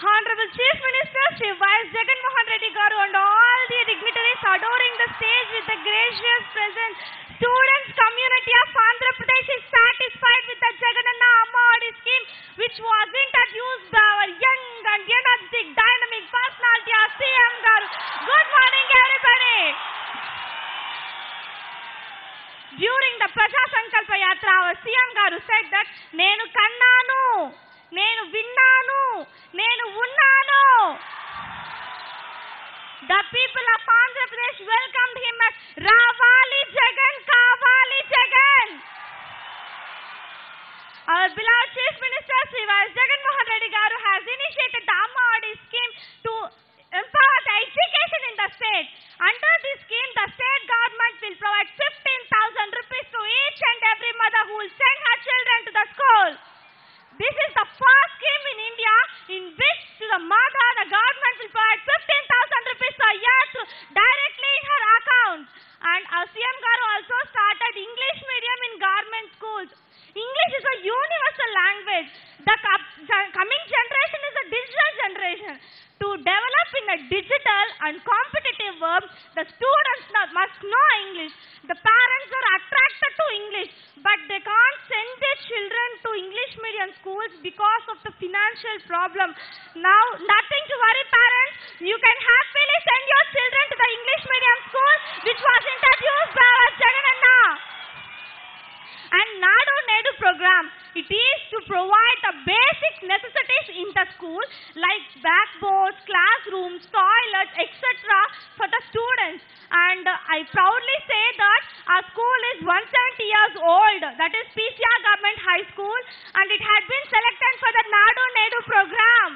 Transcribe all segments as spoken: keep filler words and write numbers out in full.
Honorable Chief Minister Shri Vyas Jagan Mohan Reddy Garu and all the dignitaries adoring the stage with the gracious presence. Students community of Andhra Pradesh is satisfied with the Jagananna Amma Odi scheme, which was introduced by our young and energetic dynamic personality of C M Garu. Good morning everybody. During the Praja Sankalpa Yatra, our C M Garu said that Nenu Kannanu, Nenu Vinnanu, Nenu Unnanu. The people of Andhra Pradesh welcomed him as Ravali Jagan, Kavali Jagan. Our beloved Chief Minister Shri Vyas Jagan Mohan Reddy Garu has initiated the Amma Odi scheme to empower the education in the state. Under this scheme, the state government will provide fifteen thousand rupees to each and every mother who will send her children to the school. This is the first scheme in India in which to the mother the government will provide fifteen thousand rupees a year to directly in her account. And our C M Garu also started English medium in government schools. English is a universal language. The coming generation is a digital generation. To develop in a digital and competitive world, the students must know English. The parents are attracted to English, but they can't send their children to English medium schools because of the financial problem. Now, nothing to worry parents. You can happily send your children to the English medium school, which was introduced by our Jagananna. And Nadu Nedu program, it is to provide the basic necessities in the school like blackboards, classrooms, toilets, et cetera for the students. And uh, I proudly say that our school is one hundred seventy years old, that is P C R Government High School, and it had been selected for the Nadu Nedu program.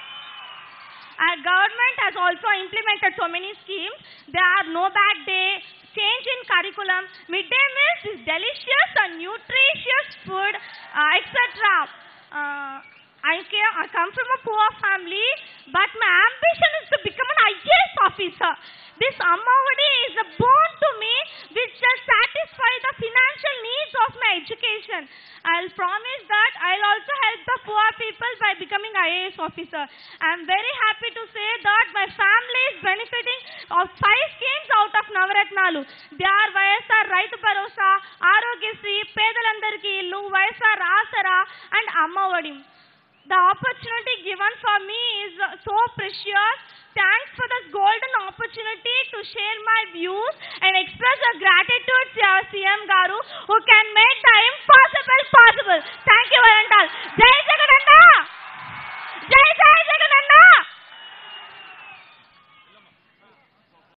Our government has also implemented so many schemes. There are no bag day, change in curriculum, midday meals is delicious and nutritious food, uh, et cetera. Uh, I, I come from a poor family, but my ambition is to become an I A S officer. This Amma Odi is a boon to me which will satisfy the financial needs of my education. I'll promise that I'll also help the poor people by becoming I A S officer. I'm very happy to say that my family is benefiting of five schemes out of Navaratnalu. They are Y S R Raitu Bharosa, Arogyasri, Pedalandariki Illu, Y S R Asara and Amma Odi. The opportunity given for me is so precious. Thanks for this golden opportunity to share my views and express a gratitude to our C M Garu who can make the impossible possible. Thank you, Varantal. Jai